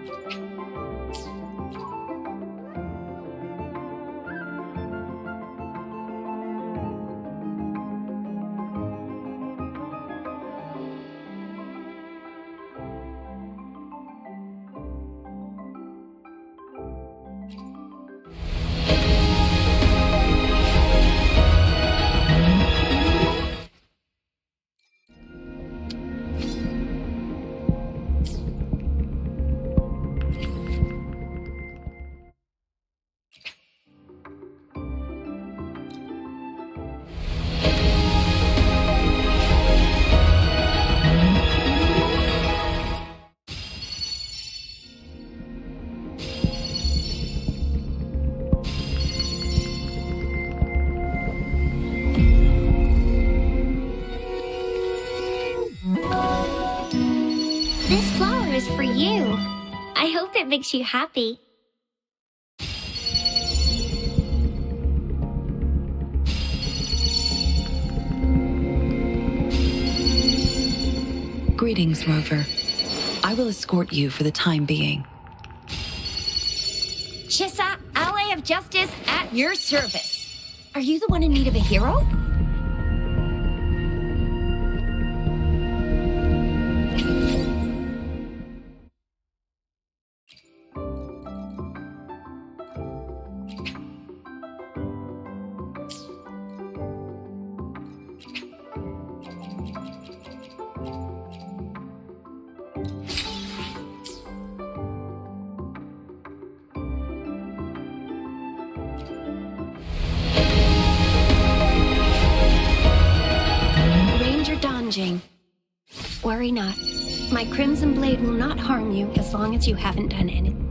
This flower is for you. I hope it makes you happy. Greetings, Rover. I will escort you for the time being. Chissa, ally of justice, at your service. Are you the one in need of a hero? Worry not. My crimson blade will not harm you as long as you haven't done anything.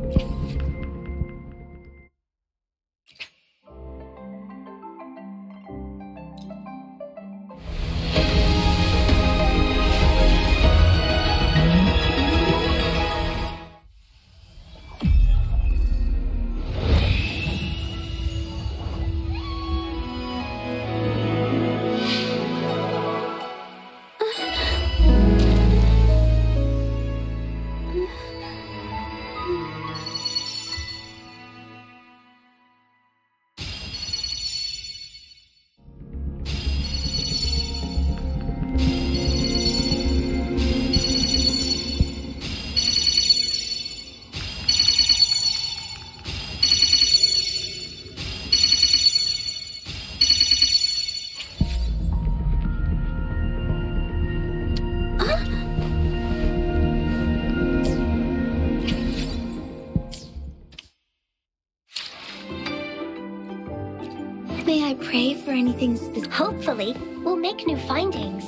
May I pray for anything specific? Hopefully, we'll make new findings.